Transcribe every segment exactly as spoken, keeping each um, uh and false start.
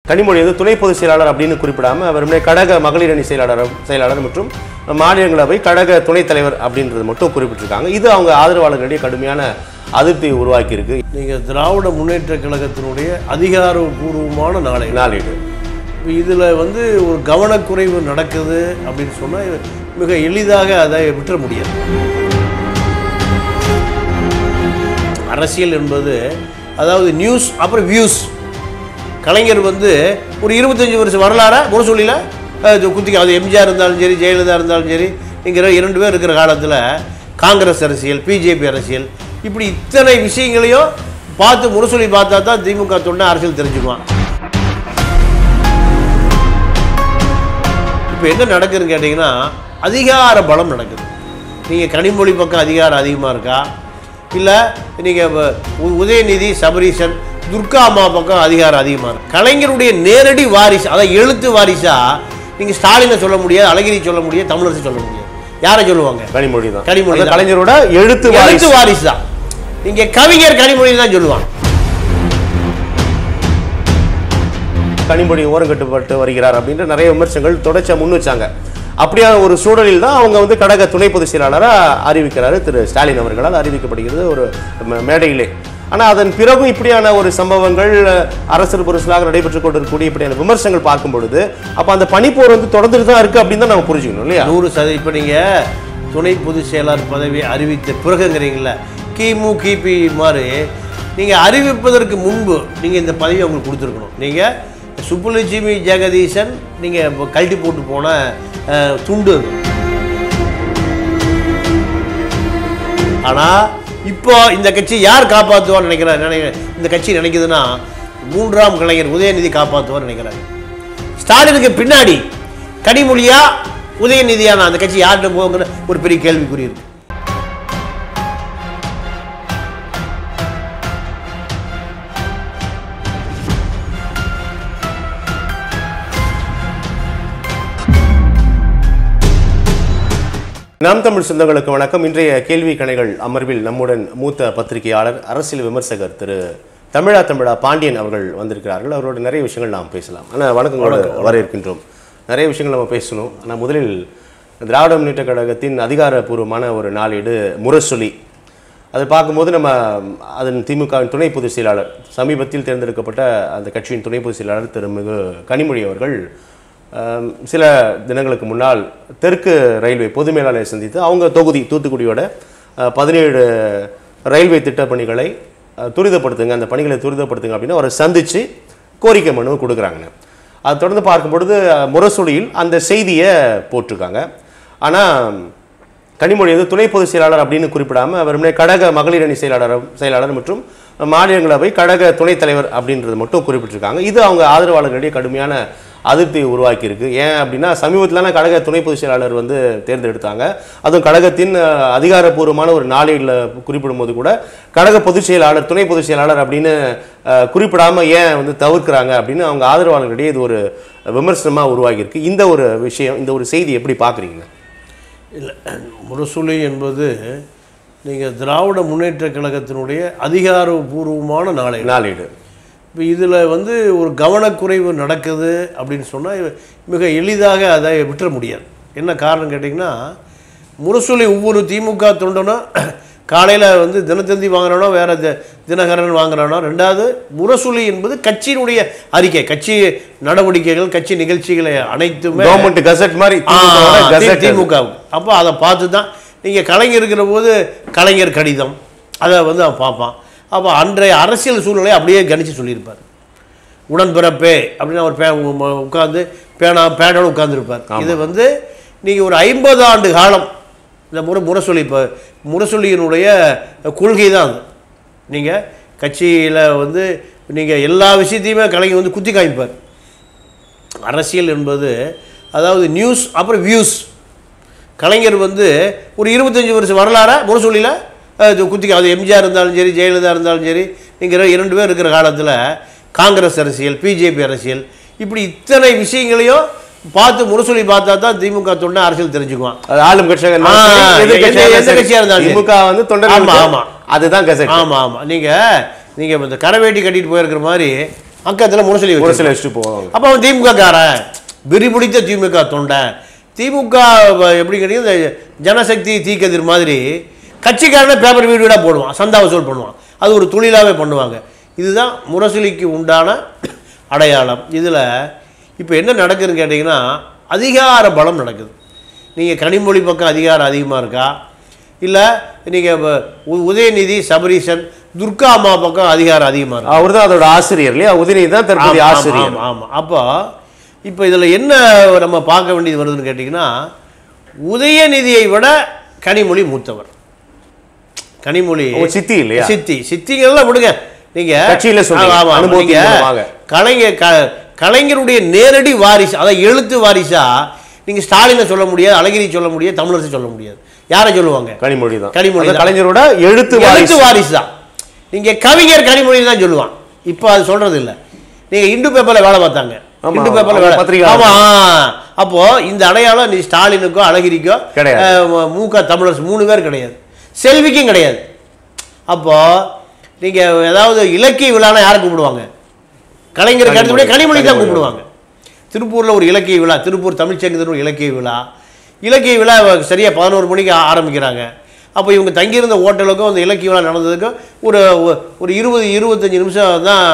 Kanimozhi வந்து துணை பொதுச் செயலாளர் அப்படின்னு குறிப்பிடாம அவருமே கடக மகளிர் அணி செயலாளர் செயலாளர் மற்றும் மாநிலங்களவை கடக துணைத் தலைவர் அப்படின்றது மட்டும் குறிப்பிட்டிருக்காங்க. இது அவங்க ஆதரவாளர்களிடையே கடுமையான அதிருப்தியை உருவாக்கி இருக்கு. நீங்க திராவிட முன்னேற்ற கழகத்தினுடைய அதிகாரப்பூர்வமான நாளை நாளேடு இதுல வந்து ஒரு கவனக்குறைவு நடக்குது அப்படின்னு சொன்னா மிக எளிதாக அதை விட்டுற முடியாது. அரசியல் என்பது அதாவது நியூஸ் அப்புறம் வியூஸ். கலைஞர் வந்து ஒரு இருபத்தஞ்சி வருஷம் வரலாற முரசொலியில் குத்திக்க அது எம்ஜிஆர் இருந்தாலும் சரி ஜெயலலிதா இருந்தாலும் சரி இங்கே இரண்டு பேர் இருக்கிற காலத்தில் காங்கிரஸ் அரசியல் பிஜேபி அரசியல் இப்படி இத்தனை விஷயங்களையும் பார்த்து முரசொலி பார்த்தா தான் திமுக தொண்டை அரசியல் தெரிஞ்சுக்குவான். இப்போ என்ன நடக்குதுன்னு கேட்டிங்கன்னா அதிகார பலம் நடக்குது. நீங்கள் கனிமொழி பக்கம் அதிகாரம் அதிகமாக இருக்கா இல்லை நீங்கள் உதயநிதி சபரீசன் துர்கா அம்மா பக்கம் அதிகாரம் அதிகமாக இருக்கு. கலைஞருடைய நேரடி வாரிசு அதை எழுத்து வாரிசா நீங்கள் ஸ்டாலினை சொல்ல முடியாது, அழகிரி சொல்ல முடியாது, தமிழரசு சொல்ல முடியாது. யாரை சொல்லுவாங்க? கனிமொழி தான். கனிமொழி கலைஞரோட எழுத்து எழுத்து வாரிசு தான். நீங்க கவிஞர் கனிமொழி தான் சொல்லுவாங்க. கனிமொழி ஓரங்கட்டுப்பட்டு வருகிறார் அப்படின்ற நிறைய விமர்சனங்கள் தொடர்ச்சியாக முன் வச்சாங்க. அப்படியான ஒரு சூழலில் தான் அவங்க வந்து கடக துணை பொதுச் செயலாளராக அறிவிக்கிறாரு திரு ஸ்டாலின் அவர்களால் அறிவிக்கப்படுகிறது ஒரு மேடையிலே. ஆனால் அதன் பிறகும் இப்படியான ஒரு சம்பவங்கள் அரசு புரசலாக நடைபெற்றுக் கொண்டிருக்கக்கூடிய இப்படியான விமர்சனங்கள் பார்க்கும் பொழுது அப்போ அந்த பனிப்போர் வந்து தொடர்ந்துட்டு தான் இருக்குது அப்படின்னு தான் நம்ம புரிஞ்சுக்கணும் இல்லையா? நூறு சதவீதம். இப்போ நீங்கள் துணை பொதுச் செயலாளர் பதவி அறிவித்த பிறகுங்கிறீங்களா கிமு கிபி மாதிரி நீங்கள் அறிவிப்பதற்கு முன்பு நீங்கள் இந்த பதவி அவங்களுக்கு கொடுத்துருக்கணும். நீங்கள் சுப்புலட்சுமி ஜெகதீசன் நீங்கள் கழட்டி போட்டு போன துண்டு. ஆனால் இப்போ இந்த கட்சி யார் காப்பாற்றுவான்னு நினைக்கிறார்? நினைக்கிற இந்த கட்சி நினைக்குதுன்னா மூன்றாம் கலைஞர் உதயநிதி காப்பாற்றுவான்னு நினைக்கிறார். ஸ்டாலினுக்கு பின்னாடி கனிமொழியா உதயநிதியான அந்த கட்சி யார்கிட்ட போகுங்கிற ஒரு பெரிய கேள்விக்குறி இருக்கு. நாம் தமிழ் சொந்தங்களுக்கு வணக்கம். இன்றைய கேள்வி கணைகள் அமர்வில் நம்முடன் மூத்த பத்திரிகையாளர் அரசியல் விமர்சகர் திரு தமிழா தமிழா பாண்டியன் அவர்கள் வந்திருக்கிறார்கள். அவரோட நிறைய விஷயங்கள் நாம் பேசலாம். ஆனால் வணக்கங்களோடு வரவேற்கின்றோம். நிறைய விஷயங்கள் நம்ம பேசணும். ஆனால் முதலில் திராவிட முன்னேற்ற கழகத்தின் அதிகாரப்பூர்வமான ஒரு நாளேடு முரசொலி அதை பார்க்கும்போது நம்ம அதன் திமுகவின் துணை பொதுச் செயலாளர் சமீபத்தில் தேர்ந்தெடுக்கப்பட்ட அந்த கட்சியின் துணை பொதுச் செயலாளர் திருமிகு கனிமொழி அவர்கள் சில தினங்களுக்கு முன்னால் தெற்கு ரயில்வே பொது மேலாளரை சந்தித்து அவங்க தொகுதி தூத்துக்குடியோட பதினேழு ரயில்வே திட்டப்பணிகளை துரிதப்படுத்துங்க, அந்த பணிகளை துரிதப்படுத்துங்க அப்படின்னு அவரை சந்தித்து கோரிக்கை மனு கொடுக்குறாங்கன்னு. அதை தொடர்ந்து பார்க்கும்பொழுது முரசொலியில் அந்த செய்தியை போட்டிருக்காங்க. ஆனால் கனிமொழி வந்து துணை பொதுச் செயலாளர் அப்படின்னு குறிப்பிடாமல் அவருமே கடக மகளிர் அணி செயலாளர் செயலாளர் மற்றும் மாநிலங்களவை கடக துணைத் தலைவர் அப்படின்றது மட்டும் குறிப்பிட்டிருக்காங்க. இது அவங்க ஆதரவாளர்களிடையே கடுமையான அதிருப்தியை உருவாக்கி இருக்கு. ஏன் அப்படின்னா சமீபத்திலான கடக துணை பொதுச் செயலாளர் வந்து தேர்ந்தெடுத்தாங்க. அதுவும் கடகத்தின் அதிகாரப்பூர்வமான ஒரு நாளேடில் குறிப்பிடும் போது கூட கடக பொதுச் செயலாளர் துணை பொதுச் செயலாளர் அப்படின்னு குறிப்பிடாமல் ஏன் வந்து தவிர்க்கிறாங்க அப்படின்னு அவங்க ஆதரவாளர்களிடையே இது ஒரு விமர்சனமாக உருவாகியிருக்கு. இந்த ஒரு விஷயம், இந்த ஒரு செய்தி எப்படி பார்க்குறீங்க? இல்லை, முரசொலி என்பது நீங்கள் திராவிட முன்னேற்ற கழகத்தினுடைய அதிகாரப்பூர்வமான நாளை நாளேடு இப்போ இதில் வந்து ஒரு கவனக்குறைவு நடக்குது அப்படின்னு சொன்னால் மிக எளிதாக அதை விட்டுற முடியாது. என்ன காரணம் கேட்டிங்கன்னா முரசொலி ஒவ்வொரு திமுக தொண்டனும் காலையில் வந்து தினத்தந்தி வாங்குறானோ வேறு தினகரன் வாங்குறானோ. ரெண்டாவது முரசொலி என்பது கட்சியினுடைய அறிக்கை, கட்சி நடவடிக்கைகள் கட்சி நிகழ்ச்சிகளை அனைத்துமே கவர்மெண்ட் கசட் மாதிரி திமுக. அப்போ அதை பார்த்து தான் நீங்கள் கலைஞர் இருக்கிற போது கலைஞர் கடிதம் அதை வந்து அவன் பார்ப்பான். அப்போ அன்றைய அரசியல் சூழ்நிலை அப்படியே கணிச்சு சொல்லியிருப்பார். உடன்பிறப்பே அப்படின்னு அவர் பே உட்காந்து பேனா பேனோடு உட்காந்துருப்பார். இது வந்து நீங்கள் ஒரு ஐம்பது ஆண்டு காலம் இந்த முறை முரசொலி இப்போ முரசொலியினுடைய கொள்கை தான் அது. நீங்கள் கட்சியில் வந்து நீங்கள் எல்லா விஷயத்தையுமே கலைஞர் வந்து குத்தி காமிப்பார். அரசியல் என்பது அதாவது நியூஸ் அப்புறம் வியூஸ். கலைஞர் வந்து ஒரு இருபத்தஞ்சி வருஷம் வரலாற முரசொலியில் குத்திக்க அது எம்ஜிஆர் இருந்தாலும் சரி ஜெயலலிதா இருந்தாலும் சரி இங்கே இரண்டு பேர் இருக்கிற காலத்தில் காங்கிரஸ் அரசியல் பிஜேபி அரசியல் இப்படி இத்தனை விஷயங்களையும் பார்த்து முரசொலி பார்த்தா தான் திமுக தொண்டை அரசியல் தெரிஞ்சுக்குவான். ஆளும் கட்சியாக இருந்தாலும் திமுக வந்து தொண்டை. ஆமாம் ஆமாம் அதுதான். ஆமாம் ஆமாம். நீங்கள் நீங்கள் இந்த கரவேட்டி கட்டிட்டு போயிருக்கிற மாதிரி அக்கத்தில் முரசொலி முரசொலி வச்சுட்டு போவாங்க. அப்போ அவன் திமுக காரன், வெறி பிடித்த திமுக தொண்டை. திமுக எப்படி கேட்டீங்க, இந்த ஜனசக்தி தீக்கதிர் மாதிரி கட்சிக்காரனே பேப்பர் வீடு வீடாக போடுவான், சந்தா வசூல் பண்ணுவான். அது ஒரு தொழிலாகவே பண்ணுவாங்க. இதுதான் முரசொலிக்கு உண்டான அடையாளம். இதில் இப்போ என்ன நடக்குதுன்னு கேட்டிங்கன்னா, அதிகார பலம் நடக்குது. நீங்கள் கனிமொழி பக்கம் அதிகாரம் அதிகமாக இருக்கா, இல்லை நீங்கள் உதயநிதி, சபரீசன், துர்கா அம்மா பக்கம் அதிகாரம் அதிகமாக இருக்கு? அவர் தான் அதோட ஆசிரியர் இல்லையா, உதயநிதி தான் தற்போதைய ஆசிரியர். ஆமாம். அப்போ இப்போ இதில் என்ன நம்ம பார்க்க வேண்டியது வருதுன்னு கேட்டிங்கன்னா, உதயநிதியை விட கனிமொழி மூத்தவர். கனிமொழி சித்தி இல்லையா, சித்தி சித்திங்கெல்லாம் விடுங்க, நீங்கள் கட்சியில் கலைஞர் கலைஞருடைய நேரடி வாரிசு, அதாவது எழுத்து வாரிசா நீங்கள் ஸ்டாலினை சொல்ல முடியாது, அழகிரி சொல்ல முடியாது, தமிழரசு சொல்ல முடியாது. யாரை சொல்லுவாங்க? கனிமொழி தான். கனிமொழி கலைஞரோட எழுத்து எழுத்து வாரிசு தான். நீங்கள் கவிஞர் கனிமொழி தான் சொல்லுவான். இப்போ அது சொல்றது இல்லை. நீங்கள் இந்து பேப்பரில் வேலை பார்த்தாங்க, இந்து பேப்பரில் வேலை பத்திரிகை. ஆமாம். அப்போ இந்த அடையாளம் நீ ஸ்டாலினுக்கோ அழகிரிக்கோ மூக தமிழரசு மூணு பேர் கிடையாது, செல்விக்கும் கிடையாது. அப்போ நீங்கள் ஏதாவது இலக்கிய விழானா யாரை கூப்பிடுவாங்க? கலைஞருக்கு அடுத்தபடியே கனிமொழி தான் கூப்பிடுவாங்க. திருப்பூரில் ஒரு இலக்கிய விழா, திருப்பூர் தமிழ்ச்சங்கத்தில் ஒரு இலக்கிய விழா, இலக்கிய விழா சரியாக பதினோரு மணிக்கு ஆரம்பிக்கிறாங்க. அப்போ இவங்க தங்கியிருந்த ஹோட்டலுக்கும் அந்த இலக்கிய விழா நடந்ததுக்கும் ஒரு ஒரு இருபது இருபத்தஞ்சி நிமிஷம் தான்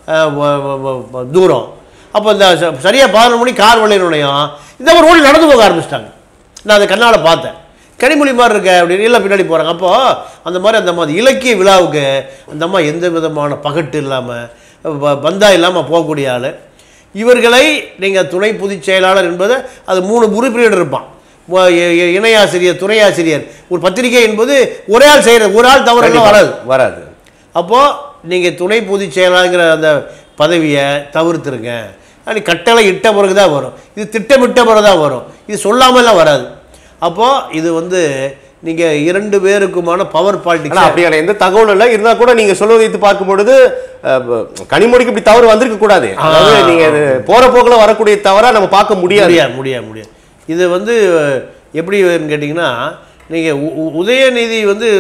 தூரம். அப்போ இந்த சரியாக பதினொரு மணி கார் வழியினுடையும் இந்த ஒரு ரோடு நடந்து போக ஆரம்பிச்சிட்டாங்க. நான் அதை கண்ணால் பார்த்தேன். கனிமொழி மாதிரி இருக்க அப்படின்னு இல்லை பின்னாடி போகிறாங்க. அப்போது அந்த மாதிரி அந்த மாதிரி இலக்கிய விழாவுக்கு அந்த அம்மா எந்த விதமான பகட்டு இல்லாமல் பந்தா இல்லாமல் போகக்கூடிய ஆள். இவர்களை நீங்கள் துணை பொதுச் செயலாளர் என்பது அது மூணு உறுப்பினர் இருப்பான், இணையாசிரியர், துணை ஆசிரியர். ஒரு பத்திரிகை என்பது ஒரே ஆள் செய்கிறது, ஒரு ஆள் தவறுலாம் வராது வராது அப்போது நீங்கள் துணை பொதுச் செயலாளருங்கிற அந்த பதவியை தவிர்த்துருங்க. அது கட்டளை இட்ட பிறகு தான் வரும், இது திட்டமிட்ட பிறகு தான் வரும், இது சொல்லாமலாம் வராது. அப்போது இது வந்து நீங்கள் இரண்டு பேருக்குமான பவர் பாலிடிக்ஸ். அப்படியான எந்த தகவல் இல்லை இருந்தால் கூட நீங்கள் சொல்ல வைத்து பார்க்கும் பொழுது கனிமொழிக்கு இப்படி தவறு வந்திருக்க கூடாது. அதாவது நீங்கள் போகிற போக்கில் வரக்கூடிய தவறாக நம்ம பார்க்க முடியாது முடியாது முடியாது இது வந்து எப்படின்னு கேட்டிங்கன்னா, நீங்கள் உதயநிதி வந்து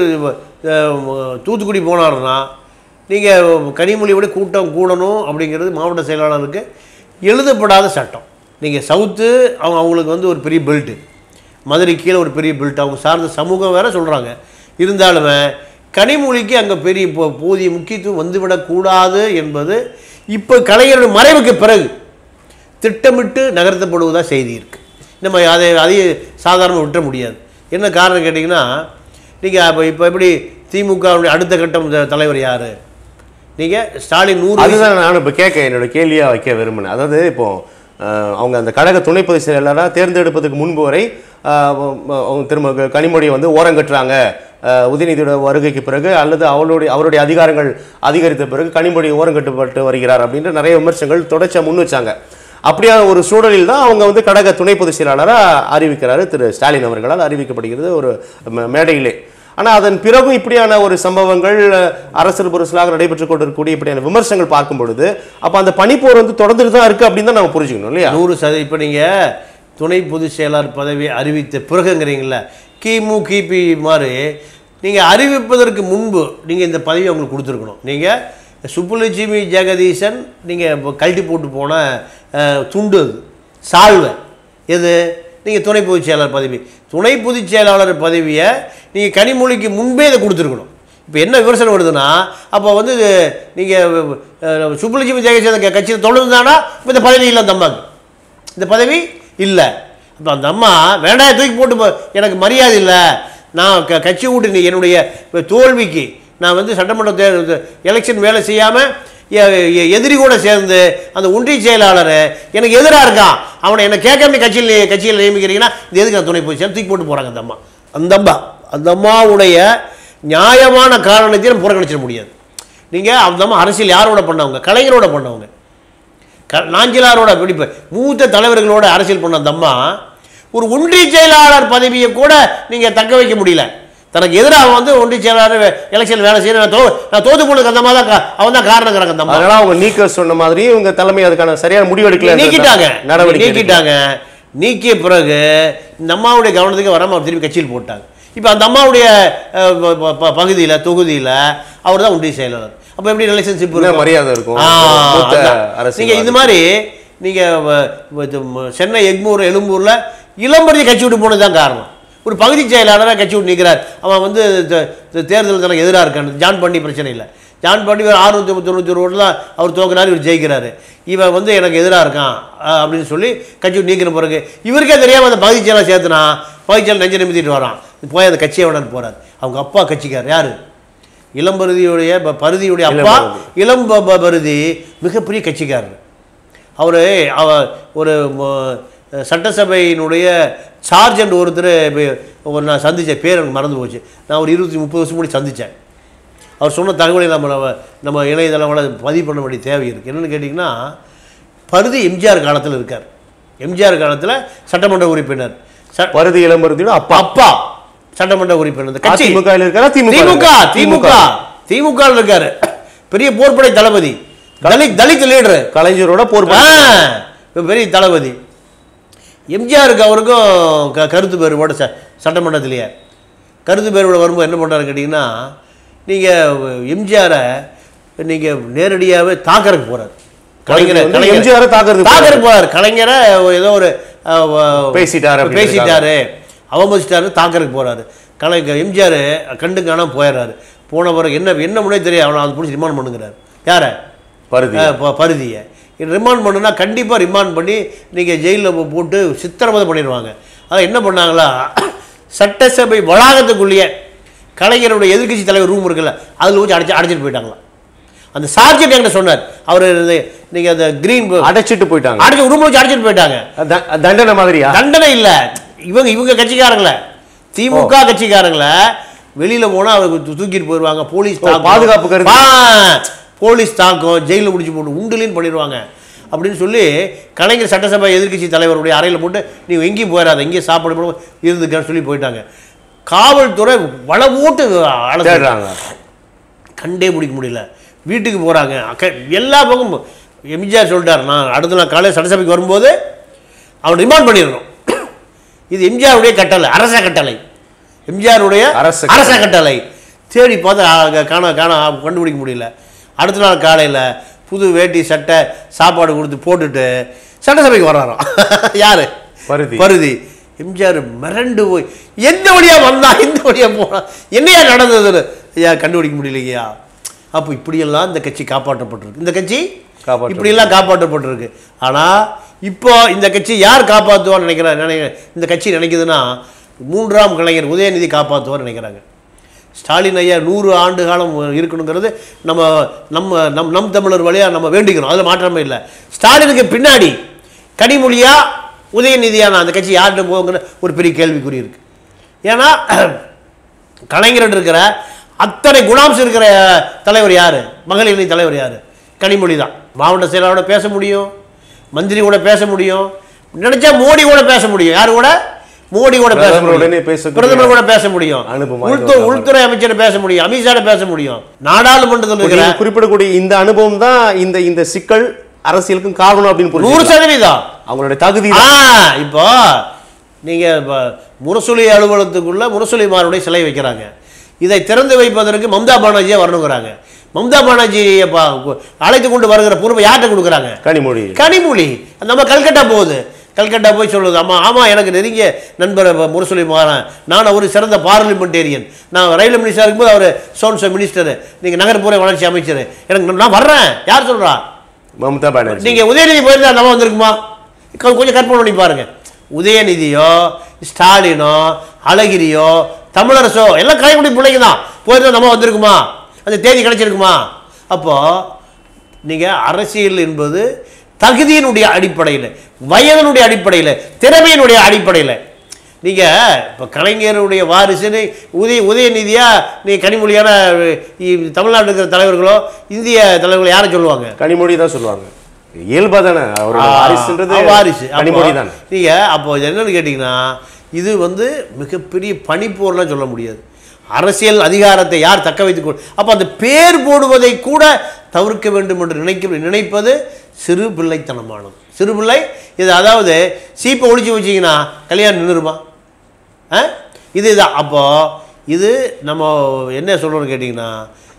தூத்துக்குடி போனாருன்னா நீங்கள் கனிமொழியோட கூட்டம் கூடணும் அப்படிங்கிறது மாவட்ட செயலாளருக்கு எழுதப்படாத சட்டம். நீங்கள் சவுத்து அவங்க அவங்களுக்கு வந்து ஒரு பெரிய பெல்ட்டு, மதுரை கீழே ஒரு பெரிய பெல்ட், அவங்க சார்ந்த சமூகம் வேறு சொல்கிறாங்க. இருந்தாலுமே கனிமொழிக்கு அங்கே பெரிய போதிய முக்கியத்துவம் வந்துவிடக்கூடாது என்பது இப்போ கலைஞருடைய மறைவுக்கு பிறகு திட்டமிட்டு நகர்த்தப்படுவதாக செய்தி இருக்குது. நம்ம அதை அதையும் சாதாரணமாக விட்ட முடியாது. என்ன காரணம் கேட்டிங்கன்னா, நீங்கள் இப்போ இப்போ எப்படி திமுகவுடைய அடுத்த கட்டம் தலைவர் யார்? நீங்கள் ஸ்டாலின் நூறு. அதுதான் நான் இப்போ கேட்க என்னோடய கேள்வியாக வைக்க விரும்பினேன். அதாவது இப்போது அவங்க அந்த கழக துணை பொதுச் செயலாளராக தேர்ந்தெடுப்பதற்கு முன்பு வரை அவங்க திரும்ப கனிமொழியை வந்து ஓரங்கட்டுறாங்க. உதயநிதியோட வருகைக்கு பிறகு அல்லது அவளுடைய அவருடைய அதிகாரங்கள் அதிகரித்த பிறகு கனிமொழி ஓரங்கட்டுப்பட்டு வருகிறார் அப்படின்ற நிறைய விமர்சனங்கள் தொடர்ச்சியாக முன் வச்சாங்க. அப்படியான ஒரு சூழலில் தான் அவங்க வந்து கழக துணை பொதுச் செயலாளராக அறிவிக்கிறாரு திரு ஸ்டாலின் அவர்களால் அறிவிக்கப்படுகிறது ஒரு மேடையிலே. ஆனால் அதன் பிறகும் இப்படியான ஒரு சம்பவங்கள் அரசியல் புரசலாக நடைபெற்றுக் கொண்டிருக்கக்கூடிய இப்படியான விமர்சனங்கள் பார்க்கும் பொழுது அப்போ அந்த பனிப்போர் வந்து தொடர்ந்துட்டு தான் இருக்குது அப்படின்னு தான் நம்ம புரிஞ்சுக்கணும் இல்லையா? நூறு சதவீதம். இப்போ நீங்கள் துணை பொதுச் செயலாளர் பதவி அறிவித்த பிறகுங்கிறீங்கள, கிமு கிபி மாதிரி நீங்கள் அறிவிப்பதற்கு முன்பு நீங்கள் இந்த பதவி அவங்களுக்கு கொடுத்துருக்கணும். நீங்கள் சுப்புலட்சுமி ஜெகதீசன் நீங்கள் கழட்டி போட்டு போன துண்டு சால்வை எது? நீங்கள் துணை பொதுச் செயலாளர் பதவி. துணை பொதுச் செயலாளர் பதவியை நீங்கள் கனிமொழிக்கு முன்பே இதை கொடுத்துருக்கணும். இப்போ என்ன விமர்சனம் வருதுன்னா, அப்போ வந்து நீங்கள் சுப்புலட்சுமி ஜெகதீசன் கட்சியில் தொடர்ந்து தானா இப்போ இந்த பதவி இல்லை, அந்த அம்மாவுக்கு இந்த பதவி இல்லை. அப்போ அந்த அம்மா வேண்டாம் தூக்கி போட்டு எனக்கு மரியாதை இல்லை, நான் க கட்சி விட்டு நீ என்னுடைய தோல்விக்கு நான் வந்து சட்டமன்ற தே எலெக்ஷன் வேலை செய்யாமல் எதிரி கூட சேர்ந்து அந்த ஒன்றிய செயலாளர் எனக்கு எதிராக இருக்கான், அவனை என்னை கேட்காம கட்சியில் கட்சியில் நியமிக்கிறீங்கன்னா இது எதுக்கு நான் துணை போய் தூக்கி போட்டு போகிறாங்க அந்த அம்மா. அந்த அம்மா அந்த அம்மாவுடைய நியாயமான காரணத்தையும் நம்ம புறக்கணிச்சிட முடியாது. நீங்கள் அந்த அம்மா அரசியல் யாரோட பண்ணவங்க? கலைஞரோட பண்ணவங்க, க நாஞ்சிலாரோட பிடிப்பு மூத்த தலைவர்களோட அரசியல் பண்ண அந்த அம்மா ஒரு ஒன்றிய செயலாளர் பதவியை கூட நீங்கள் தக்க வைக்க முடியல. தனக்கு எதிராக வந்து ஒன்றிய செயலாளர் எலெக்ஷன் வேலை செய்ய நான் தோ நான் தோத்து போனதுக்கு அந்த மாதிரி தான் அவன் தான் காரணங்கிறாங்க. அந்த மாதிரி அவங்க நீக்க சொன்ன மாதிரி உங்கள் தலைமை அதுக்கான சரியான முடிவு எடுக்கல, நீக்கிட்டாங்க நடவடிக்கை நீக்கிட்டாங்க. நீக்கிய பிறகு இந்த அம்மாவுடைய கவனத்துக்கு வராமல் திருப்பி கட்சியில் போட்டாங்க. இப்போ அந்த அம்மாவுடைய பகுதியில் தொகுதியில் அவர் தான் ஒன்றிய செயலாளர். அப்போ எப்படி ரிலேஷன்ஷிப் மரியாதை இருக்கும். நீங்கள் இது மாதிரி நீங்கள் சென்னை எக்மூர் எழும்பூரில் இளம்பரியை கட்சி விட்டு போனது தான் காரணம். ஒரு பகுதி செயலாளராக கட்சி விட்டு நிற்கிறார். அவன் வந்து தேர்தல் தனக்கு எதிராக இருக்கான். ஜான் பாண்டி பிரச்சனை இல்லை. ஜான் பாண்டி ஒரு ஆறுநூற்றி தொண்ணூற்றி ஒரு ஓட்டில் அவர் தோக்குறாரு, இவர் ஜெயிக்கிறாரு. இவன் வந்து எனக்கு எதிராக இருக்கான் அப்படின்னு சொல்லி கட்சி விட்டு நீக்கிற பிறகு இவருக்கே தெரியாமல் அந்த பகுதி செயலாளர் சேர்த்துனா பகுதி செயலாளர் நெஞ்சை நிமித்திட்டு வரான். போய் அந்த கட்சியை விட போகிறார். அவங்க அப்பா கட்சிக்கார் யார்? இளம்பருதியுடைய பருதியுடைய அப்பா இளம் பருதி மிகப்பெரிய கட்சிக்காரர். அவர் அவ ஒரு சட்டசபையினுடைய சார்ஜெண்ட் ஒருத்தர் ஒரு நான் சந்தித்தேன், பேர் எனக்கு மறந்து போச்சு. நான் ஒரு இருபத்தி முப்பது வருஷம் முன்னாடி சந்தித்தேன். அவர் சொன்ன தகவலை நம்ம நம்ம இணையதளங்களை பதிவு பண்ண வேண்டிய தேவை இருக்குது. என்னென்னு கேட்டிங்கன்னா, பருதி எம்ஜிஆர் காலத்தில் இருக்கார். எம்ஜிஆர் காலத்தில் சட்டமன்ற உறுப்பினர். பருதி இளம்பருதியோட அப்பா அப்பா சட்டமன்ற உறுப்பினர். கட்சி திமுக திமுக திமுக திமுக இருக்காரு. பெரிய போர்ப்படை தளபதி, தலித் தலித் லீடர், கலைஞரோட போர்ப்படை பெரிய தளபதி. எம்ஜிஆருக்கு அவருக்கும் க கருத்து வேறுபாடு ச சட்டமன்றத்திலேயே கருத்து வேறுபாடு வரும்போது என்ன பண்ணுறாரு கேட்டிங்கன்னா, நீங்கள் எம்ஜிஆரை நீங்கள் நேரடியாகவே தாக்கறதுக்கு போகிறார். கலைஞரை எம்ஜிஆரை தாக்கறதுக்கு தாக்கறதுக்கு போகிறார். கலைஞரை ஏதோ ஒரு பேசிட்டாரு பேசிட்டாரு அவமதிச்சிட்டாரு தாக்கறதுக்கு போகிறாரு. கலைஞர் எம்ஜிஆர் கண்டு காணாமல் போயிடுறாரு. போன பிறகு என்ன என்ன முன்னே தெரியும், அவனை அதை பிடிச்சி ரிமாண்ட் பண்ணுங்கிறார். யாரை? பருதி பருதியை ரிமாண்ட் பண்ணுன்னா கண்டிப்பாக ரிமாண்ட் பண்ணி நீங்கள் ஜெயிலில் போட்டு சித்திரவதை பண்ணிடுவாங்க. அதை என்ன பண்ணாங்களா, சட்டசபை வளாகத்துக்குள்ளேயே கலைஞருடைய எதிர்கட்சி தலைவர் ரூம் இருக்குல்ல, அதில் வச்சு அடைச்சி அடைச்சிட்டு போயிட்டாங்களாம். அந்த சார்ஜெண்ட் என்கிட்ட சொன்னார். அவர் நீங்கள் அந்த கிரீன் அடைச்சிட்டு போயிட்டாங்க, அடைச்சி ரூம் வச்சு அடைச்சிட்டு போயிட்டாங்க. தண்டனை மாதிரியா? தண்டனை இல்லை, இவங்க இவங்க கட்சிக்காரங்கள திமுக கட்சிக்காரங்கள வெளியில் போனால் அவருக்கு தூக்கிட்டு போயிடுவாங்க. போலீஸ் பாதுகாப்பு கருதி போலீஸ் தாக்கம் ஜெயிலில் முடிச்சு போட்டு உண்டுலின்னு பண்ணிடுவாங்க அப்படின்னு சொல்லி கலைஞர் சட்டசபை எதிர்கட்சி தலைவருடைய அறையில் போட்டு நீங்கள் எங்கேயும் போயிடாத, எங்கேயும் சாப்பாடு போட இருந்துக்கான்னு சொல்லி போயிட்டாங்க. காவல்துறை வள ஓட்டு அழைச்சாங்க, கண்டே பிடிக்க முடியல. வீட்டுக்கு போகிறாங்க. எல்லா பக்கமும் எம்ஜிஆர் சொல்லிட்டார், நான் அடுத்த நாள் காலையில் சட்டசபைக்கு வரும்போது அவன் ரிமாண்ட் பண்ணிடணும். இது எம்ஜிஆருடைய கட்டளை, அரச கட்டளை, எம்ஜிஆருடைய அரச கட்டளை. தேடி பார்த்து காண காண கண்டுபிடிக்க முடியல. அடுத்த நாள் காலையில் புது வேட்டி சட்டை சாப்பாடு கொடுத்து போட்டுட்டு சட்டசபைக்கு வர்றாராம். யார்? பருதி பருதி எம்ஜிஆர் மிரண்டு போய் எந்த வழியாக வந்தா எந்த வழியாக போனா என்னையா நடந்ததுன்னு ஐயா கண்டுபிடிக்க முடியலையா. அப்போ இப்படியெல்லாம் இந்த கட்சி காப்பாற்றப்பட்டிருக்கு. இந்த கட்சி இப்படியெல்லாம் காப்பாற்றப்பட்டிருக்கு. ஆனால் இப்போ இந்த கட்சி யார் காப்பாற்றுவான்னு நினைக்கிறா நினைக்க இந்த கட்சி நினைக்குதுன்னா, மூன்றாம் கலைஞர் உதயநிதி காப்பாற்றுவான்னு நினைக்கிறாங்க. ஸ்டாலின் ஐயா நூறு ஆண்டு காலம் இருக்கணுங்கிறது நம்ம நம்ம நம் நம் தமிழர் வழியாக நம்ம வேண்டிக்கணும், அதில் மாற்றமே இல்லை. ஸ்டாலினுக்கு பின்னாடி கனிமொழியா உதயநிதியான அந்த கட்சி யார்கிட்ட போகுங்கிற ஒரு பெரிய கேள்விக்குறி இருக்குது. ஏன்னா கலைஞர் இருக்கிற அத்தனை குணாம்சம் இருக்கிற தலைவர் யார்? மகளிர் அணி தலைவர் யார்? கனிமொழி தான். மாவட்ட செயலாளரோட பேச முடியும், மந்திரி கூட பேச முடியும், நினைச்சா மோடி கூட பேச முடியும். யாரு கூட? மோடி கூட பேச முடியும், பிரதமர் கூட பேச முடியும், உள்துறை உள்துறை அமைச்சர் பேச முடியும், அமித்ஷா பேச முடியும், நாடாளுமன்றத்தில் இருக்கிற குறிப்பிடக்கூடிய இந்த அனுபவம் தான் இந்த இந்த சிக்கல் அரசியலுக்கும் காரணம் அப்படின்னு நூறு சதவீதம் அவங்களுடைய தகுதி. இப்போ நீங்க முரசொலி அலுவலகத்துக்குள்ள முரசொலிமாருடைய சிலை வைக்கிறாங்க. இதை திறந்து வைப்பதற்கு மம்தா பானர்ஜியை வரணுங்கிறாங்க. மம்தா பானர்ஜியை அழைத்து கொண்டு வருகிற பொறுப்பை யார்கிட்ட கொடுக்குறாங்க? கனிமொழி. கனிமொழி நம்ம கல்கட்டா போகுது. கல்கட்டா போய் சொல்லுது, அம்மா ஆமாம் எனக்கு நெருங்கிய நண்பர் முரசொலி மாறன், நான் ஒரு சிறந்த பார்லிமெண்டேரியன், நான் ரயில்வே மினிஸ்டர் இருக்கும்போது அவர் சோன்சோ மினிஸ்டர், நீங்கள் நகர்ப்புற வளர்ச்சி அமைச்சர், எனக்கு நான் வர்றேன். யார் சொல்கிறா? மம்தா பானர்ஜி. நீங்கள் உதயநிதி போயிருந்தா நம்ம வந்திருக்குமா? கொஞ்சம் கற்பனை பண்ணி பாருங்க. உதயநிதியோ ஸ்டாலினோ அழகிரியோ தமிழரசோ எல்லாம் கலைக்குடி பிள்ளைங்க தான் போயிருந்தா நம்ம வந்திருக்குமா? அந்த தேதி கிடைச்சிருக்குமா? அப்போது நீங்கள் அரசியல் என்பது தகுதியினுடைய அடிப்படையில், வயதனுடைய அடிப்படையில், திறமையினுடைய அடிப்படையில். நீங்கள் இப்போ கலைஞருடைய வாரிசுன்னு உதய உதயநிதியா நீ கனிமொழியான தமிழ்நாட்டில் இருக்கிற தலைவர்களோ இந்திய தலைவர்களோ யாரை சொல்லுவாங்க? கனிமொழி தான் சொல்லுவாங்க. இயல்பா தானே வாரிசு கனிமொழி தான். நீங்கள் அப்போ என்னன்னு கேட்டிங்கன்னா, இது வந்து மிகப்பெரிய பனிப்போர்லாம் சொல்ல முடியாது. அரசியல் அதிகாரத்தை யார் தக்க வைத்துக் அப்போ அந்த பேர் போடுவதை கூட தவிர்க்க வேண்டும் என்று நினைக்க நினைப்பது சிறு பிள்ளைத்தனமானது. சிறு பிள்ளை இது. அதாவது சீப்பை ஒழிச்சு வச்சிங்கன்னா கல்யாணம் நின்றுருமா? ஆ இது இதுதான். அப்போது இது நம்ம என்ன சொல்கிறோன்னு கேட்டிங்கன்னா,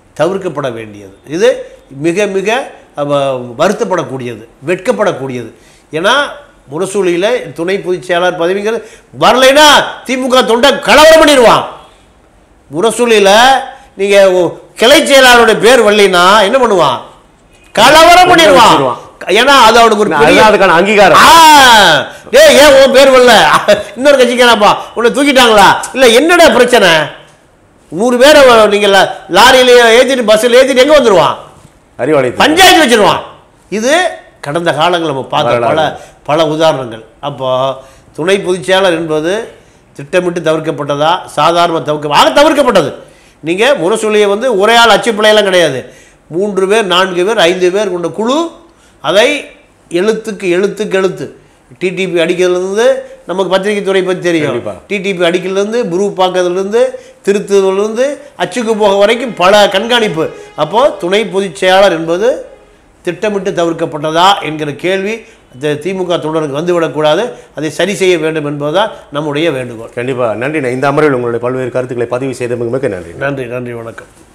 தவிர்க்கப்பட வேண்டியது. இது மிக மிக வருத்தப்படக்கூடியது, வெட்கப்படக்கூடியது. ஏன்னா முரசொலியில் துணை பொதுச் செயலாளர் பதவிங்கிறது வரலைன்னா திமுக தொண்டை கலவரம் பண்ணிடுவான். முரசொலியில் நீங்கள் கிளை செயலாளருடைய பேர் வரலைன்னா என்ன பண்ணுவான்? கலவரம் பண்ணிடுவான். ஏன்னா அது அவனுக்கு ஒரு பெரிய அதுக்கான அங்கீகாரம். டே ஏன் உன் பேர் வரல, இன்னொரு கட்சிக்காரப்பா உன்னை தூக்கிட்டாங்களா, இல்லை என்னடா பிரச்சனை? நூறு பேரை நீங்கள் லாரியில ஏற்றிட்டு பஸ்ஸில் ஏற்றிட்டு எங்கே வந்துடுவான்? அறிவாளி பஞ்சாயத்து வச்சிருவான். இது கடந்த காலங்கள் நம்ம பார்த்த பல பல உதாரணங்கள். அப்போ துணை பொதுச்செயலாளர் என்பது திட்டமிட்டு தவிர்க்கப்பட்டதா, சாதாரண தவிர்க்க ஆக தவிர்க்கப்பட்டது. நீங்கள் முரசொலியை வந்து ஒரே ஆள் அச்சுப்பிள்ளையெல்லாம் கிடையாது. மூன்று பேர், நான்கு பேர், ஐந்து பேர் கொண்ட குழு அதை எழுத்துக்கு எழுத்துக்கு எழுத்து டிடிபி அடிக்கிறதுலேருந்து நமக்கு பத்திரிகை துறை பற்றி தெரியும். டிடிபி அடிக்கிறதுலேருந்து குரூப் பார்க்கறதுலேருந்து திருத்துவதுலேருந்து அச்சுக்கு போக வரைக்கும் பல கண்காணிப்பு. அப்போது துணை பொதுச் செயலாளர் என்பது திட்டமிட்டு தவிர்க்கப்பட்டதா என்கிற கேள்வி திமுக தொடருக்கு வந்துவிடக்கூடாது. அதை சரி செய்ய வேண்டும் என்பதுதான் நம்முடைய வேண்டுகோள். கண்டிப்பாக நன்றி. இந்த அமர்வில் உங்களுடைய பல்வேறு கருத்துக்களை பதிவு செய்த மிக நன்றி. நன்றி நன்றி வணக்கம்.